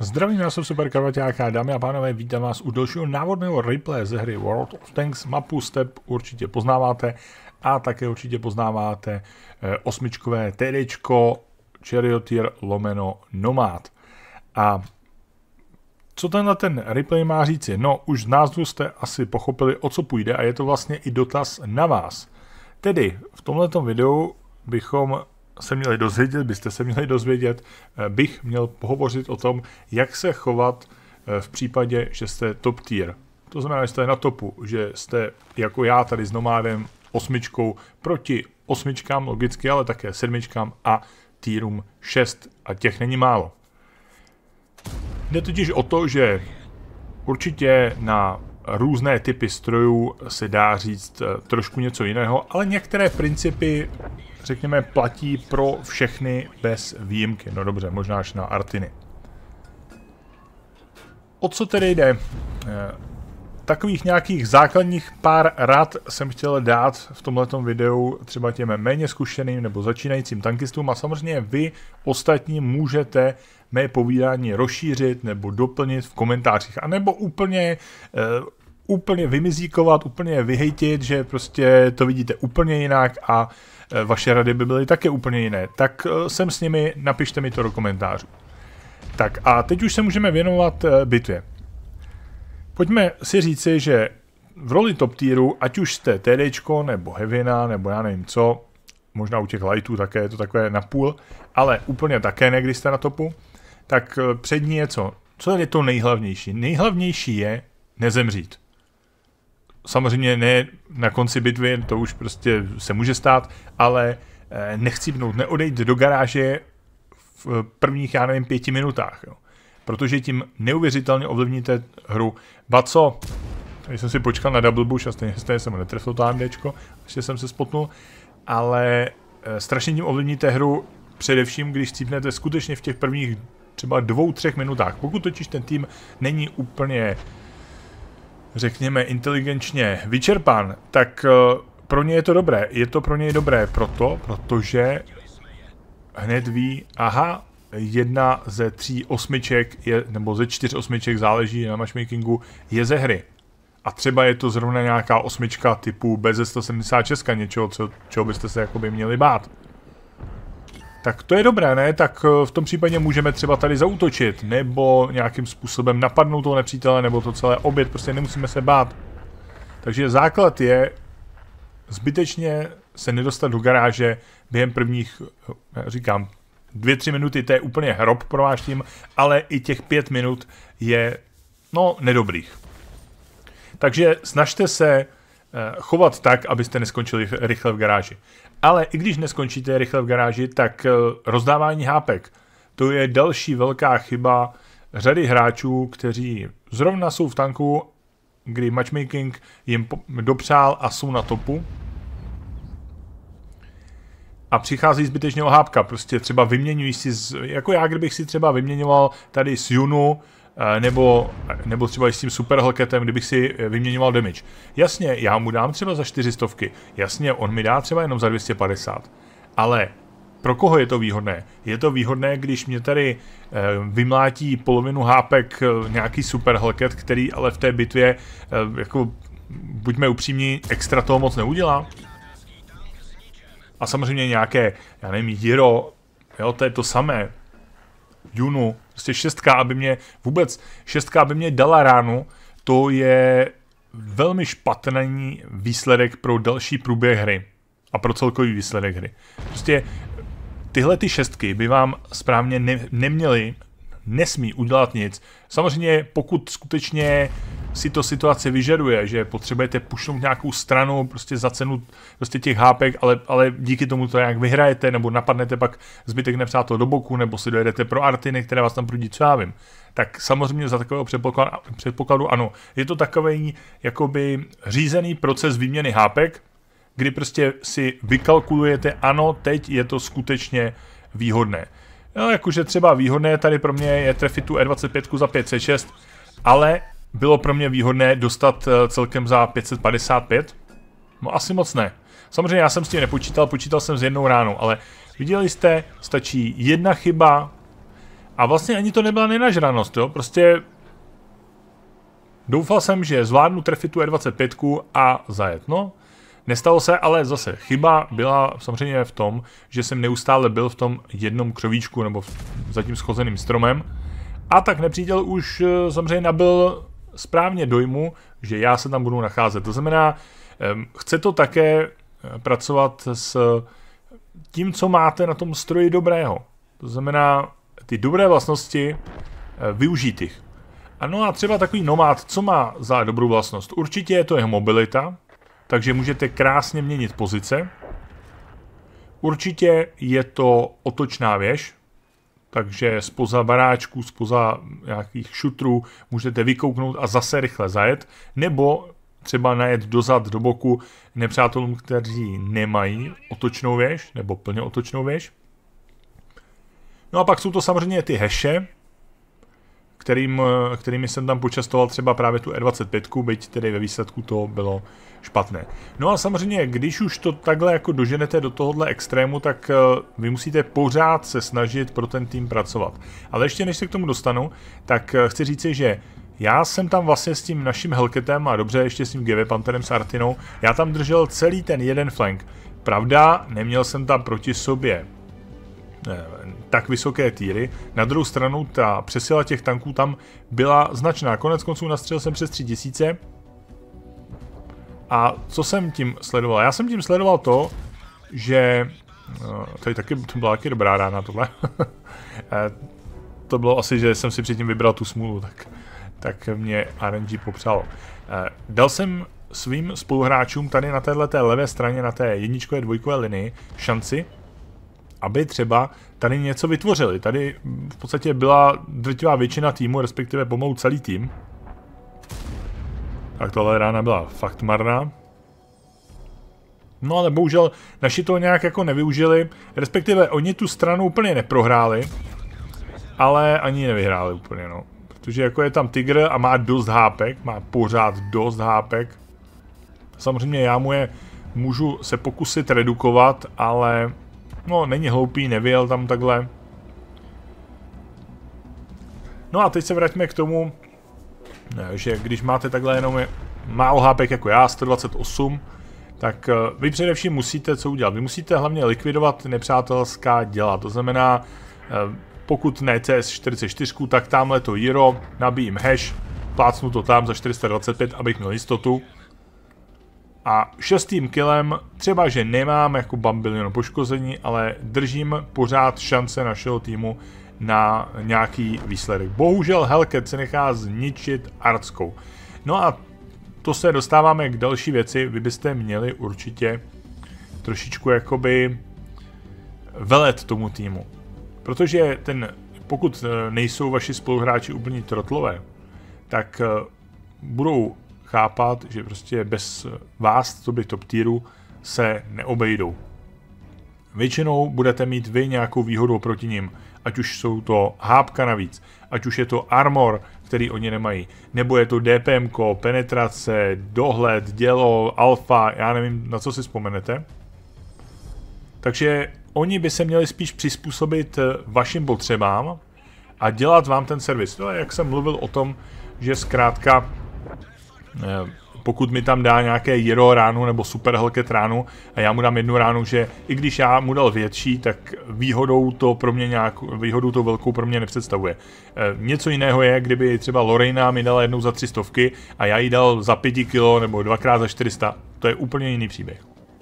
Zdravím, já jsem Super Karvaťák a dámy a pánové, vítám vás u dalšího návodného replay ze hry World of Tanks. Mapu Step určitě poznáváte a také určitě poznáváte osmičkové TDčko Charioteer lomeno Nomad. A co tenhle ten replay má říci? No, už z názvu jste asi pochopili, o co půjde, a je to vlastně i dotaz na vás. Tedy v tomhletom videu byste se měli dozvědět, bych měl pohovořit o tom, jak se chovat v případě, že jste top tier. To znamená, že jste na topu, že jste jako já tady s Nomádem osmičkou proti osmičkám logicky, ale také sedmičkám a tierům 6 a těch není málo. Jde totiž o to, že určitě na různé typy strojů se dá říct trošku něco jiného, ale některé principy, řekněme, platí pro všechny bez výjimky. No dobře, možná až na Artiny. O co tedy jde? Takových nějakých základních pár rad jsem chtěl dát v tomhletom videu třeba těm méně zkušeným nebo začínajícím tankistům, a samozřejmě vy ostatní můžete mé povídání rozšířit nebo doplnit v komentářích, anebo úplně vymizíkovat, úplně vyhejtit, že prostě to vidíte úplně jinak a vaše rady by byly také úplně jiné. Tak sem s nimi, napište mi to do komentářů. Tak a teď už se můžeme věnovat bitvě. Pojďme si říci, že v roli top tieru, ať už jste TDčko, nebo Heavyna, nebo já nevím co, možná u těch lightů také je to takové napůl, ale úplně také ne, když jste na topu, tak přední je co? Co je to nejhlavnější? Nejhlavnější je nezemřít. Samozřejmě ne na konci bitvy, to už prostě se může stát, ale nechcípnout, neodejít do garáže v prvních, já nevím, 5 minutách, jo. Protože tím neuvěřitelně ovlivníte hru. Ba co? Tady jsem si počkal na double bush a stejně jsem netrefil to AMDčko, ještě jsem se spotnul, ale strašně tím ovlivníte hru, především když cípnete skutečně v těch prvních třeba 2-3 minutách. Pokud totiž ten tým není úplně, řekněme, inteligenčně vyčerpán, tak pro ně je to dobré. Je to pro něj dobré protože hned ví, aha, jedna ze 3 osmiček, nebo ze 4 osmiček, záleží na matchmakingu, je ze hry. A třeba je to zrovna nějaká osmička typu BZ176, něčeho, čeho byste se jakoby měli bát. Tak to je dobré, ne? Tak v tom případě můžeme třeba tady zaútočit, nebo nějakým způsobem napadnout toho nepřítele, nebo to celé obět, prostě nemusíme se bát. Takže základ je zbytečně se nedostat do garáže během prvních, říkám, 2-3 minuty, to je úplně hrob pro váš tým, ale i těch 5 minut je, no, nedobrých. Takže snažte se chovat tak, abyste neskončili rychle v garáži. Ale i když neskončíte rychle v garáži, tak rozdávání hápek, to je další velká chyba řady hráčů, kteří zrovna jsou v tanku, kdy matchmaking jim dopřál a jsou na topu. A přichází zbytečného hápka, prostě třeba vyměňují si, jako já, kdybych si třeba vyměňoval tady s Junu, nebo třeba i s tím Super Hellcatem, kdybych si vyměňoval damage. Jasně, já mu dám třeba za 400, jasně, on mi dá třeba jenom za 250, ale pro koho je to výhodné? Je to výhodné, když mě tady vymlátí polovinu hápek nějaký Super Hellcat, který ale v té bitvě, jako buďme upřímní, extra toho moc neudělá. A samozřejmě nějaké, já nevím, Jiro, jo, to je to samé. Junu, prostě 6, aby mě dala ránu, to je velmi špatný výsledek pro další průběh hry a pro celkový výsledek hry. Prostě tyhle ty 6 by vám správně nesmí udělat nic. Samozřejmě pokud skutečně si to situace vyžaduje, že potřebujete pušnout nějakou stranu prostě za cenu prostě těch hápek, ale díky tomu to jak vyhrajete, nebo napadnete pak zbytek nepřátel do boku, nebo si dojedete pro Artiny, které vás tam prudí, co já vím. Tak samozřejmě za takového předpokladu ano. Je to takový jakoby řízený proces výměny hápek, kdy prostě si vykalkulujete, ano, teď je to skutečně výhodné. No, jakože třeba výhodné tady pro mě je trefit tu E25 za 506, ale bylo pro mě výhodné dostat celkem za 555? No asi moc ne. Samozřejmě já jsem s tím nepočítal, počítal jsem s jednou ránou, ale viděli jste, stačí jedna chyba A vlastně ani to nebyla nenažranost, jo, prostě doufal jsem, že zvládnu trefit tu E25 a zajet, no. Nestalo se, ale zase chyba byla samozřejmě v tom, že jsem neustále byl v tom jednom křovíčku nebo za tím schozeným stromem a tak nepřítel už samozřejmě nabyl správně dojmu, že já se tam budu nacházet. To znamená, chce to také pracovat s tím, co máte na tom stroji dobrého. To znamená, ty dobré vlastnosti využít jich. No a třeba takový nomád, co má za dobrou vlastnost? Určitě je to jeho mobilita, takže můžete krásně měnit pozice. Určitě je to otočná věž, takže spoza baráčků, spoza nějakých šutrů můžete vykouknout a zase rychle zajet, nebo třeba najet dozad do boku nepřátelům, kteří nemají otočnou věž, nebo plně otočnou věž. No a pak jsou to samozřejmě ty heše, kterými jsem tam počastoval třeba právě tu E25, byť tedy ve výsledku to bylo špatné. No a samozřejmě, když už to takhle jako doženete do tohohle extrému, tak vy musíte pořád se snažit pro ten tým pracovat. Ale ještě než se k tomu dostanu, tak chci říci, že já jsem tam vlastně s tím naším Hellcatem a dobře ještě s tím GV Pantherem s Artinou, já tam držel celý ten jeden flank. Pravda, neměl jsem tam proti sobě tak vysoké týry. Na druhou stranu ta přesila těch tanků tam byla značná. Konec konců nastřelil jsem přes 3000. A co jsem tím sledoval? Já jsem tím sledoval to, že tady taky to byla taky dobrá rána tohle. To bylo asi, že jsem si předtím vybral tu smůlu, tak mě RNG popřalo. Dal jsem svým spoluhráčům tady na této levé straně, na té jedničkové, dvojkové linii šanci, aby třeba tady něco vytvořili. Tady v podstatě byla drtivá většina týmu, respektive pomalu celý tým. Tak tohle rána byla fakt marná. No ale bohužel naši to nějak jako nevyužili, respektive oni tu stranu úplně neprohráli, ale ani nevyhráli úplně, no. Protože jako je tam Tygr a má dost hápek, má pořád dost hápek. Samozřejmě já mu je můžu se pokusit redukovat, ale no, není hloupý, nevyjel tam takhle. No a teď se vraťme k tomu, že když máte takhle jenom málo hápek jako já, 128, tak vy především musíte co udělat? Vy musíte hlavně likvidovat nepřátelská děla. To znamená, pokud ne CS44, tak tamhle to Jiro, nabijím hash, plácnu to tam za 425, abych měl jistotu. A 6. killem, třeba že nemám jako bambilion poškození, ale držím pořád šance našeho týmu na nějaký výsledek. Bohužel Hellcat se nechá zničit artskou. No a to se dostáváme k další věci. Vy byste měli určitě trošičku jakoby velet tomu týmu. Protože pokud nejsou vaši spoluhráči úplně trotlové, tak budou chápat, že prostě bez vás, co by top tieru, se neobejdou. Většinou budete mít vy nějakou výhodu oproti nim, ať už jsou to hápka navíc, ať už je to armor, který oni nemají, nebo je to DPMko, penetrace, dohled, dělo, alfa, já nevím, na co si vzpomenete. Takže oni by se měli spíš přizpůsobit vašim potřebám a dělat vám ten servis. To je, jak jsem mluvil o tom, že zkrátka pokud mi tam dá nějaké Jiro ránu nebo Super Hellcat ránu a já mu dám jednu ránu, že i když já mu dal větší, tak výhodou to velkou pro mě nepředstavuje. Něco jiného je, kdyby třeba Lorena mi dala jednou za 300 a já jí dal za 5 kg nebo 2x za 400, to je úplně jiný příběh.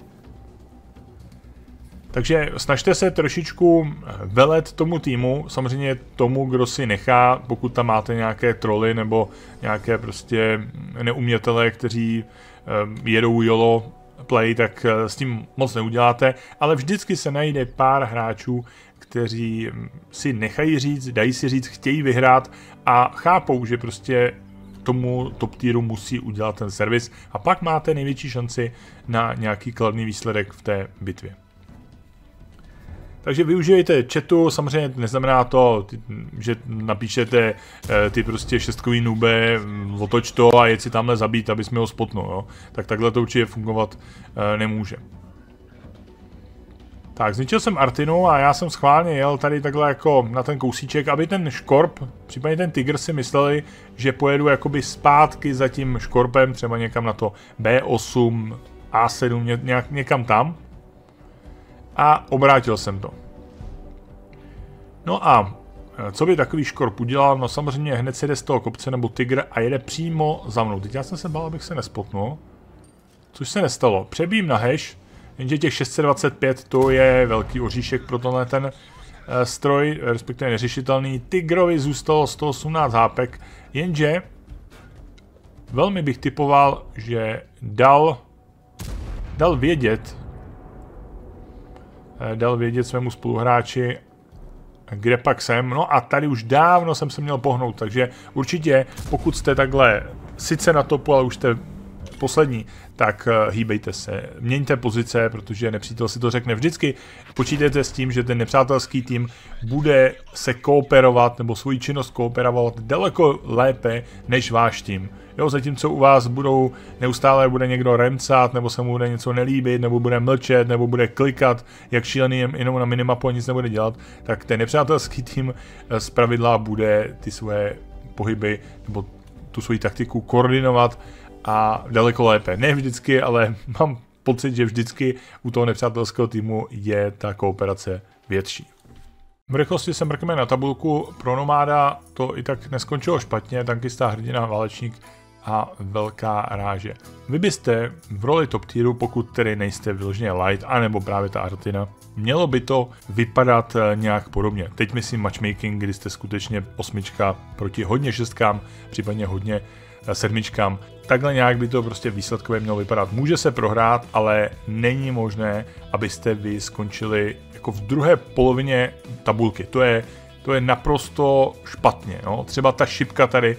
Takže snažte se trošičku velet tomu týmu, samozřejmě tomu, kdo si nechá, pokud tam máte nějaké troly nebo nějaké prostě neumětele, kteří jedou YOLO play, tak s tím moc neuděláte, ale vždycky se najde pár hráčů, kteří si nechají říct, dají si říct, chtějí vyhrát a chápou, že prostě tomu top tieru musí udělat ten servis a pak máte největší šanci na nějaký kladný výsledek v té bitvě. Takže využijte chatu, samozřejmě neznamená to, že napíšete ty prostě šestkový nube, otoč to a jet si tamhle zabít, aby jsme ho spotnul, jo? Tak takhle to určitě fungovat nemůže. Tak, zničil jsem Artinu a já jsem schválně jel tady takhle jako na ten kousíček, aby ten škorp, případně ten tygr si mysleli, že pojedu jakoby zpátky za tím škorpem, třeba někam na to B8, A7, někam tam. A obrátil jsem to. No a co by takový škorp udělal? No samozřejmě hned si jde z toho kopce nebo tygr a jede přímo za mnou. Teď já jsem se bál, abych se nespotnul. Což se nestalo. Přebím na hash, jenže těch 625 to je velký oříšek pro tenhle ten stroj, respektive neřešitelný. Tygrovi zůstalo 118 hápek, jenže velmi bych typoval, že dal vědět svému spoluhráči, kde pak jsem, no a tady už dávno jsem se měl pohnout, takže určitě, pokud jste takhle sice na topu, ale už jste poslední, tak hýbejte se, měňte pozice, protože nepřítel si to řekne vždycky. Počítejte s tím, že ten nepřátelský tým bude se kooperovat nebo svoji činnost kooperovat daleko lépe než váš tým. Jo, zatímco u vás neustále bude někdo remcat, nebo se mu bude něco nelíbit, nebo bude mlčet, nebo bude klikat, jak šílený jenom na minimapu a nic nebude dělat, tak ten nepřátelský tým zpravidla bude ty své pohyby nebo tu svoji taktiku koordinovat a daleko lépe. Ne vždycky, ale mám pocit, že vždycky u toho nepřátelského týmu je ta kooperace větší. V rychlosti se mrkneme na tabulku. Pro nomáda to i tak neskončilo špatně, tankista, hrdina, válečník a velká ráže. Vy byste v roli top tieru, pokud tedy nejste vyloženě light, anebo právě ta Artina, mělo by to vypadat nějak podobně. Teď myslím matchmaking, kdy jste skutečně 8 proti hodně 6, případně hodně 7. Takhle nějak by to prostě výsledkově mělo vypadat. Může se prohrát, ale není možné, abyste vy skončili jako v druhé polovině tabulky. To je naprosto špatně. No? Třeba ta šipka tady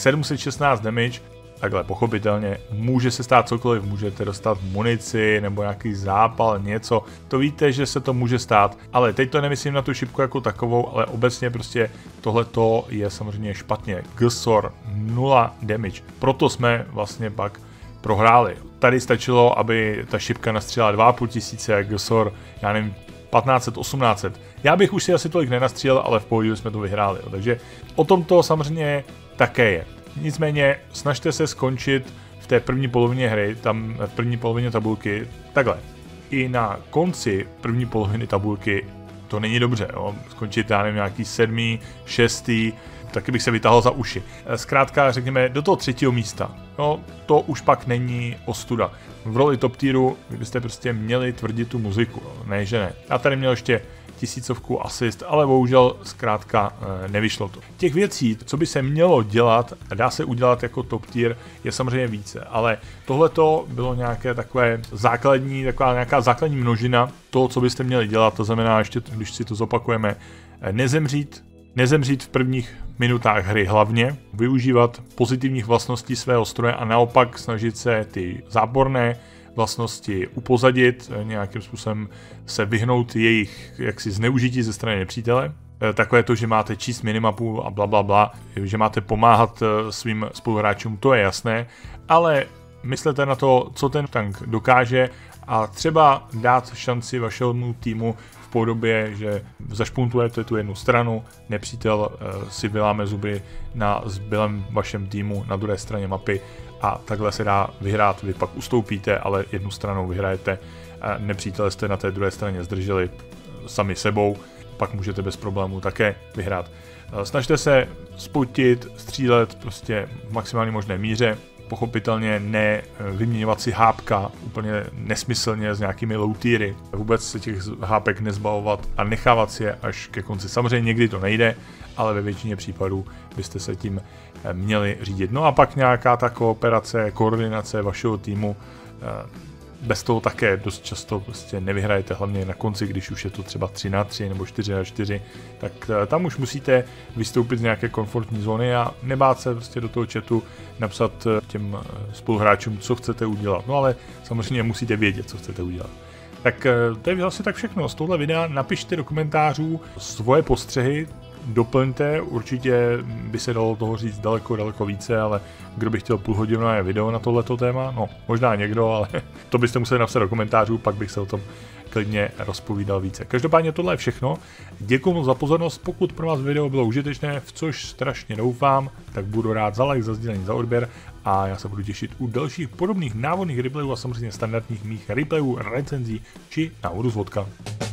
716 damage, takhle pochopitelně, může se stát cokoliv, můžete dostat munici nebo nějaký zápal, něco. To víte, že se to může stát, ale teď to nemyslím na tu šipku jako takovou, ale obecně prostě tohleto je samozřejmě špatně. GSOR 0 damage, proto jsme vlastně pak prohráli. Tady stačilo, aby ta šipka nastřílela 2500 a GSOR, já nevím, 1500, 1800. Já bych už si asi tolik nenastřílel, ale v pohodě jsme to vyhráli. Takže o tom to samozřejmě také je. Nicméně snažte se skončit v té první polovině hry, tam v první polovině tabulky, takhle. I na konci první poloviny tabulky to není dobře, jo? Skončit, já nevím, nějaký 7., 6., taky bych se vytáhl za uši. Zkrátka, řekněme, do toho 3. místa, no, to už pak není ostuda. V roli top tieru vy byste prostě měli tvrdit tu muziku, ne že ne. Já tady měl ještě 1000 asist, ale bohužel zkrátka nevyšlo to. Těch věcí, co by se mělo dělat a dá se udělat jako top tier, je samozřejmě více, ale tohleto bylo nějaké takové nějaká základní množina toho, co byste měli dělat, to znamená, ještě když si to zopakujeme, nezemřít v prvních minutách hry hlavně, využívat pozitivních vlastností svého stroje a naopak snažit se ty záporné vlastnosti upozadit, nějakým způsobem se vyhnout jejich jaksi zneužití ze strany nepřítele. Takové to, že máte číst minimapu a blablabla, že máte pomáhat svým spoluhráčům, to je jasné, ale myslete na to, co ten tank dokáže a třeba dát šanci vašemu týmu v podobě, že zašpuntujete tu jednu stranu, nepřítel si vyláme zuby na zbylém vašem týmu na druhé straně mapy a takhle se dá vyhrát, vy pak ustoupíte, ale jednu stranou vyhrajete, nepřítele jste na té druhé straně zdrželi sami sebou, pak můžete bez problémů také vyhrát. Snažte se spotit, střílet prostě v maximální možné míře, pochopitelně ne vyměňovat si hápka úplně nesmyslně s nějakými low tiery, vůbec se těch hápek nezbavovat a nechávat si je až ke konci. Samozřejmě někdy to nejde, ale ve většině případů byste se tím měli řídit. No a pak nějaká ta kooperace, koordinace vašeho týmu, bez toho také dost často prostě nevyhrajete, hlavně na konci, když už je to třeba 3-3 nebo 4-4, tak tam už musíte vystoupit z nějaké komfortní zóny a nebát se prostě do toho chatu napsat těm spoluhráčům, co chcete udělat. No ale samozřejmě musíte vědět, co chcete udělat. Tak to je asi tak všechno z tohle videa. Napište do komentářů svoje postřehy, doplňte, určitě by se dalo toho říct daleko více, ale kdo by chtěl půlhodinové video na tohleto téma, no možná někdo, ale to byste museli napsat do komentářů, pak bych se o tom klidně rozpovídal více. Každopádně tohle je všechno. Děkuji moc za pozornost, pokud pro vás video bylo užitečné, v což strašně doufám, tak budu rád za like, za sdílení, za odběr a já se budu těšit u dalších podobných návodných replayů a samozřejmě standardních mých replayů, recenzí či návodů z vodka.